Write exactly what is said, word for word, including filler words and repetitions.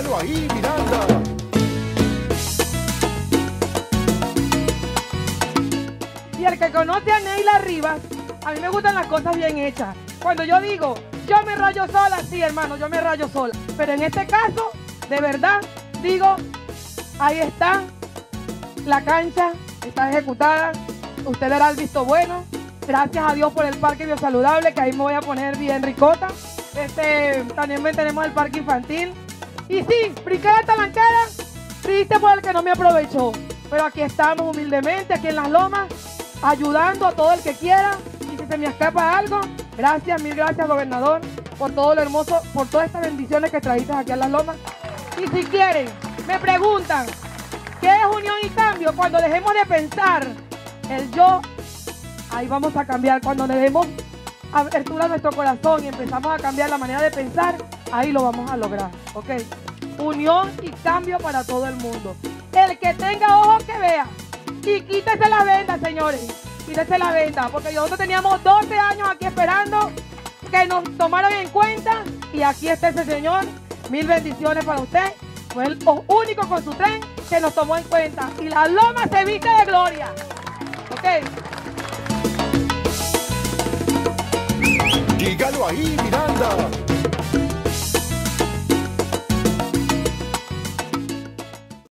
Dígalo ahí, Miranda. Y el que conoce a Neila Rivas, a mí me gustan las cosas bien hechas. Cuando yo digo, yo me rayo sola, sí, hermano, yo me rayo sola. Pero en este caso, de verdad, digo, ahí está, la cancha está ejecutada. Usted dará el visto bueno. Gracias a Dios por el parque biosaludable, que ahí me voy a poner bien ricota. Este, también tenemos el parque infantil. Y sí, brinqué de talanquera, triste por el que no me aprovechó. Pero aquí estamos humildemente, aquí en Las Lomas, ayudando a todo el que quiera. Y si se me escapa algo, gracias, mil gracias, gobernador, por todo lo hermoso, por todas estas bendiciones que trajiste aquí a Las Lomas. Y si quieren, me preguntan, ¿qué es unión y cambio? Cuando dejemos de pensar el yo, ahí vamos a cambiar. Cuando le demos apertura a nuestro corazón y empezamos a cambiar la manera de pensar, ahí lo vamos a lograr, ¿ok? Unión y cambio para todo el mundo. El que tenga ojos que vea. Y quítese la venda, señores. Quítese la venda, porque nosotros teníamos doce años aquí esperando que nos tomaran en cuenta. Y aquí está ese señor. Mil bendiciones para usted. Fue el único con su tren que nos tomó en cuenta. Y la Loma se viste de gloria. ¿Ok? Dígalo ahí, Miranda.